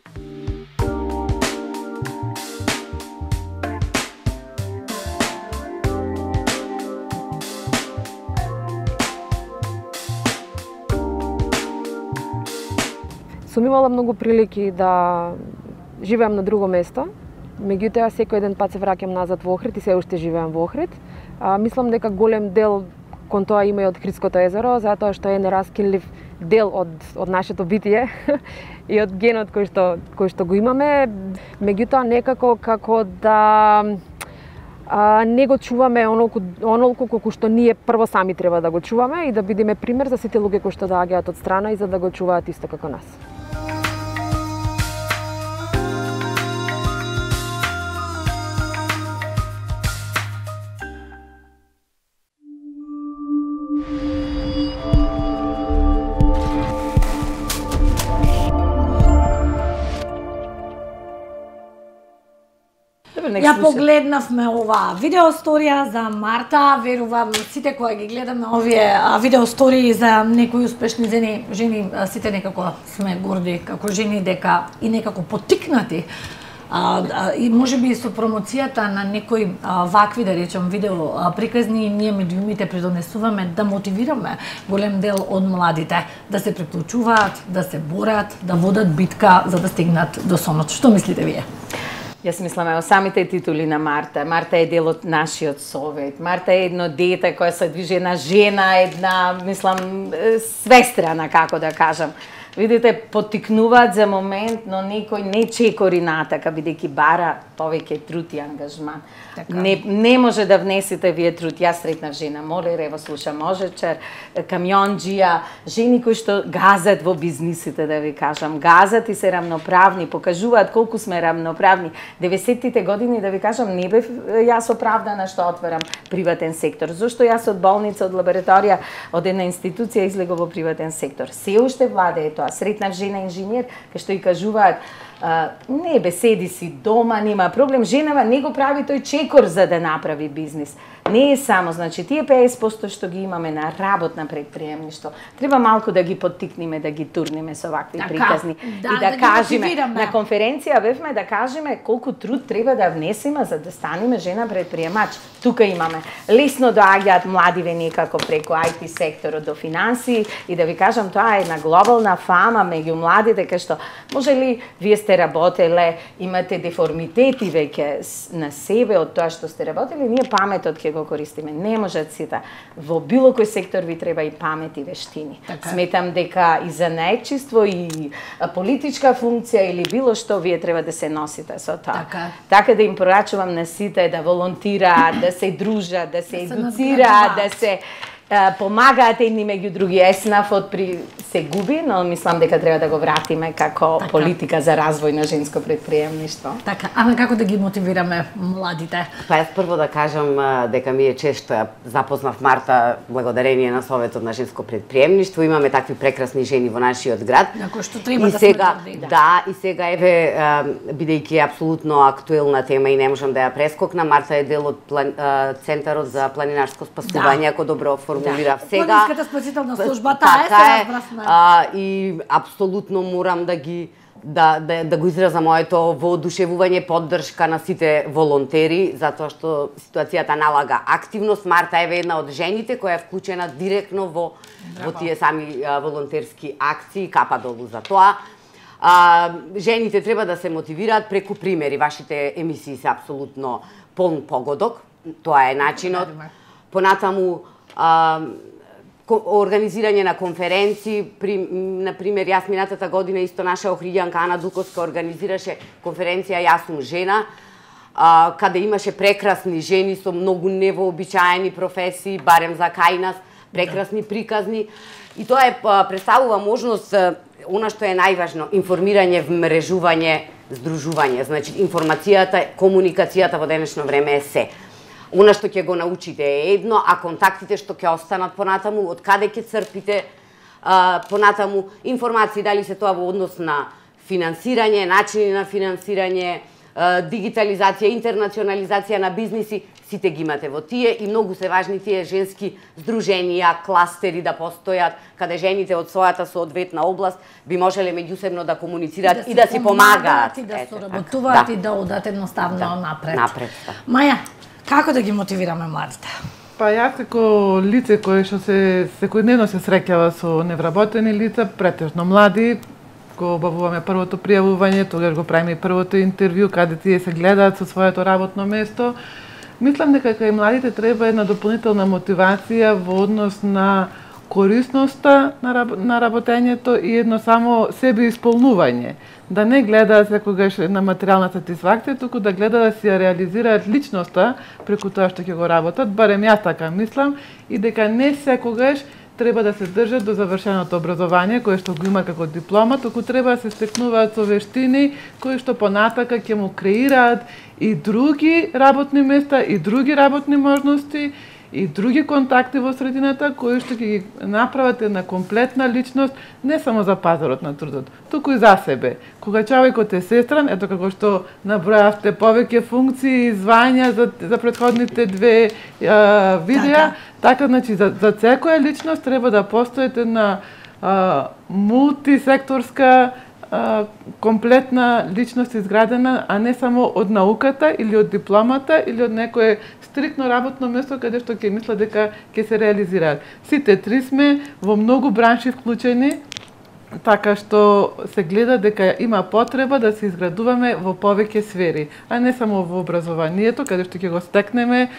Сум имала многу прилики да живеам на друго место, меѓутоа секој ден пат се враќам назад во Охрид и се уште живеам во Охрид. Мислам дека голем дел кон тоа има и од Охридското езеро, затоа што е нераскинлив дел од нашето битие и од генот кој што го имаме, меѓутоа некако како да не го чуваме онолку колку што ние прво сами треба да го чуваме и да бидеме пример за сите луѓе кои што доаѓаат од страна и за да го чуваат исто како нас. Ја погледнавме оваа видеосторија за Марта, верувам сите кои ги гледаме овие видеостории за некои успешни жени, сите некако сме горди како жени дека и некако поттикнати и можеби со промоцијата на некои вакви, да речем, видео приказни, ние меѓу умите придонесуваме да мотивираме голем дел од младите да се приклучуваат, да се борат, да водат битка за да стигнат до сонот. Што мислите вие? Јас мислам, ево, самите титули на Марта. Марта е дел од нашиот совет. Марта е едно дете која се движи, една жена, една, мислам, свестрана, како да кажам. Видите, поттикнуваат за момент, но некој не чекори натака, бидејќи бара повеќе труд и ангажман. Не може да внесете вие труд. Јас сретнав жена, молер, ево слуша можечер, камионџија, жени кои што газат во бизнисите, да ви кажам. Газат и се рамноправни, покажуваат колку сме рамноправни. 90-тите години, да ви кажам, не бев јас оправдана што отварам приватен сектор. Зошто јас од болница, од лабораторија, од една институција излегов во приватен сектор. Се уште владее тоа. Сретнав жена инженер, кај што и кажуваат, не беседи си дома, нема проблем. Женава не го прави тој чекор за да направи бизнис. Не е само, значи, тие 50% што ги имаме на работна предприемништво, треба малку да ги поттикнеме, да ги турнеме со вакви приказни и да кажеме на конференција бевме да кажеме колку труд треба да внесеме за да станеме жена предприемач. Тука имаме лесно доаѓаат младиве некако преку IT секторот до финансии и да ви кажам тоа е една глобална фама меѓу младите кај што може ли вие сте работеле, имате деформитети веќе на себе од тоа што сте работели, ние паметот ќе го користиме. Не можат сите. Во било кој сектор ви треба и памет и вештини. Така. Сметам дека и за најчиство и политичка функција или било што вие треба да се носите со тоа. Така да им порачувам на сите да волонтираат, да се дружат, да се едуцираат, да се помагаат едни меѓу други. Еснафот се губи, но мислам дека треба да го вратиме како политика за развој на женско предприемништво. Така, ама како да ги мотивираме младите? Па јас прво да кажам дека ми е чест што ја запознав Марта благодарение на Советот на женско предприемништво. Имаме такви прекрасни жени во нашиот град. На кои што треба да сме горди. Да, и сега еве бидејќи е апсолутно актуелна тема и не можам да ја прескокнам, Марта е дел од Центарот за планинарско спасување, ако добро формулирав сега. Планинската спасителна служба, таа е се разбравме. И апсолутно морам да го изразам моето воодушевување, поддршка на сите волонтери, затоа што ситуацијата налага активност. Марта е една од жените која е вклучена директно во тие сами волонтерски акции, капа долу за тоа. Жените треба да се мотивираат преку примери. Вашите емисии се апсолутно полн погодок. Тоа е начинот. Понатаму организирање на конференции, например, јас минатата година исто наша охриѓанка Ана Дуковска организираше конференција Јас сум жена, каде имаше прекрасни жени со многу невообичаени професии, барем за кај нас, прекрасни приказни. И тоа представува можност, она што е најважно, информирање, вмрежување здружување. Значи, информацијата, комуникацијата во денешно време е се. Она што ќе го научите е едно, а контактите што ќе останат понатаму, од каде ќе црпите понатаму информации, дали се тоа во однос на финансирање, начини на финансирање, дигитализација, интернационализација на бизниси, сите ги имате во тие и многу се важни тие женски здруженија, кластери да постојат, каде жените од својата соодветна област би можеле меѓусебно да комуницираат и да си помагаат. И да соработуваат и да одат едноставно напред. Маја, како да ги мотивираме младите? Па јас како лице кое што се секојдневно се среќава со невработени лица, претежно млади, го обавуваме првото пријавување, тогаш го правиме и првото интервју каде тие се гледаат со своето работно место. Мислам дека кај младите треба една дополнителна мотивација во однос на корисноста на работењето и едно само себе исполнување. Да не гледаат секогаш на материјална сатисфакција, туку да гледаат да си ја реализираат личноста преку тоа што ќе го работат, барем јас така мислам, и дека не секогаш треба да се држат до завршеното образование кое што го има како диплома, туку треба да се стекнуваат со вештини кои што понатака ќе му креираат и други работни места, и други работни можности, и други контакти во средината кои што ќе ги направат една комплетна личност не само за пазарот на трудот, туку и за себе. Кога човекот е сестран, ето како што набројавте повеќе функции и звања за претходните две видеа, така значи за секоја личност треба да постои една мултисекторска комплетна личност изградена, а не само од науката или од дипломата или од некое стриктно работно место каде што ќе мисла дека ќе се реализираат. Сите три сме во многу бранши вклучени, така што се гледа дека има потреба да се изградуваме во повеќе сфери, а не само во образованието, каде што ќе го стекнеме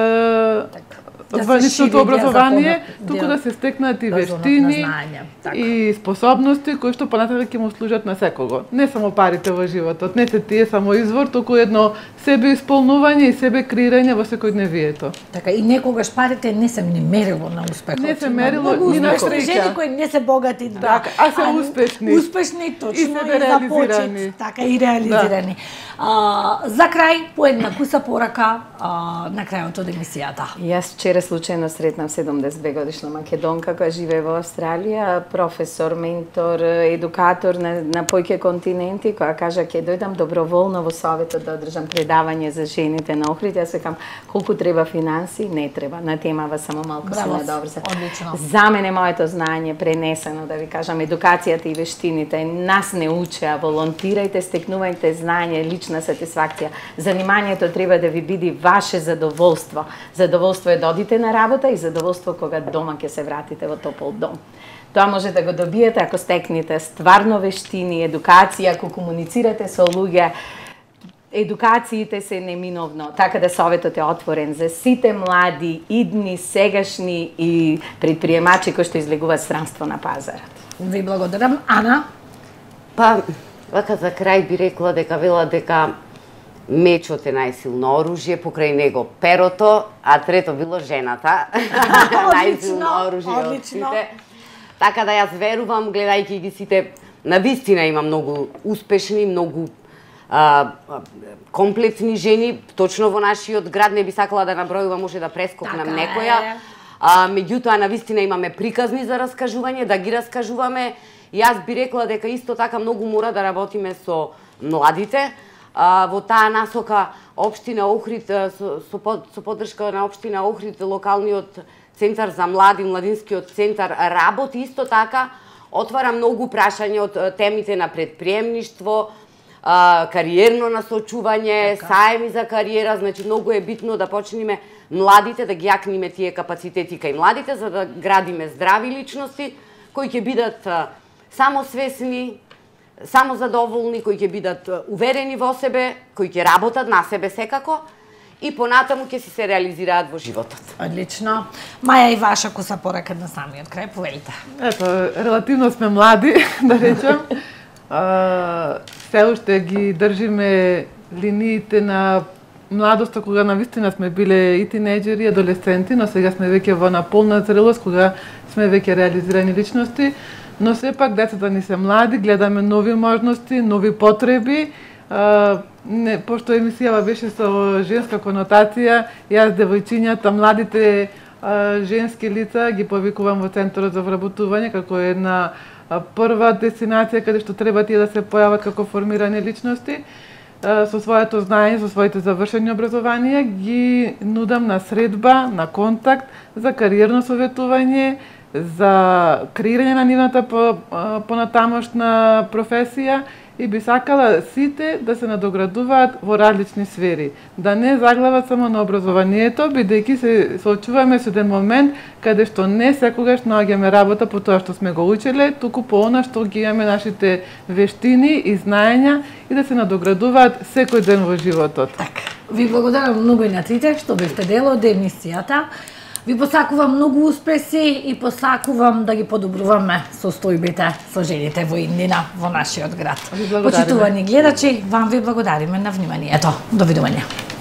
званичното образование, туку да се стекнат и вештини и способности кои што понатаму ќе му служат на секого. Не само парите во животот, не се тие само извор, туку едно себе исполнување и себе креирање во секојдневието. Така и некогаш парите не се ни мерило на успехот. Не се мерило ни на успешни жени кои не се богати, така, а се успешни. Успешни точно и започет, така и реализирани. За крај по една куса порака на крајот од емисијата. Јас вчера случајно сретнав 72 годишна македонка која живее во Австралија, професор, ментор, едукатор на појќе континенти, која кажа ќе дојдам доброволно во Советот да одржам предавање за жените на Охрид. Јас викам колку треба финанси, не треба. На темава само малку се надоврза. За мене моето знаење пренесено, да ви кажам, едукацијата и вештините нас не учеа, волонтирајте, стекнувајте знаење, лична сатисфакција. Занимањето треба да ви биде ваше задоволство. Задоволство е да одите на работа и задоволство кога дома ќе се вратите во топол дом. Тоа може да го добиете ако стекнете стварно вештини, едукација, ако комуницирате со луѓе. Едукациите се неминовно, така да советот е отворен за сите млади, идни, сегашни и предприемачи кои што излегуваат странство на пазарот. Ви благодарам. Ана? Па, вака за крај би рекла дека мечот е најсилно оружје, покрај него перото, а трето било жената. Најсилно оружје од сите. Така да јас верувам, гледајќи ги сите, навистина има многу успешни, многу комплексни жени, точно во нашиот град, не би сакала да набројувам, може да прескокнам некоја. Меѓутоа, навистина имаме приказни за раскажување, да ги раскажуваме. Јас би рекла дека исто така многу мора да работиме со младите. Во таа насока општина Охрид со поддршка на општина Охрид, локалниот центар за млади, младинскиот центар работи исто така, отвара многу прашања од темите на предприемништво, кариерно насочување, саеми за кариера, значи многу е битно да почнеме младите да ги јакниме тие капацитети кај младите за да градиме здрави личности кои ќе бидат самосвесни, самозадоволни, кои ќе бидат уверени во себе, кои ќе работат на себе секако и понатаму ќе се реализираат во животот. Одлично. Маја, и ваша куса порака на самиот крај, повелите. Ето, релативно сме млади, да речем. Се уште ги држиме линиите на младоста, кога навистина сме биле и тинејџери, и адолесценти, но сега сме веќе во наполна зрелост, кога сме веќе реализирани личности. Но сепак децата ни се млади, гледаме нови можности, нови потреби, пошто емисијава беше со женска конотација, јас девојчињата, младите женски лица ги повикувам во Центарот за вработување како една прва дестинација каде што треба тие да се појават како формирани личности. Со своето знаење, со своите завршени образованија, ги нудам на средба, на контакт, за кариерно советување, за креирање на нивната понатамошна професија и би сакала сите да се надоградуваат во различни сфери, да не заглават само на образованието, бидејќи се соочуваме со еден момент каде што не секогаш наоѓаме работа по тоа што сме го учеле, туку по она што ги имаме нашите вештини и знаења и да се надоградуваат секој ден во животот. Така. Ви благодарам многу и на трите што бевте дел од емисијата. Ви посакувам многу успеси и посакувам да ги подобруваме состојбите со жените во иднина во нашиот град. Почитувани гледачи, вам ви благодариме на вниманието. Довидување.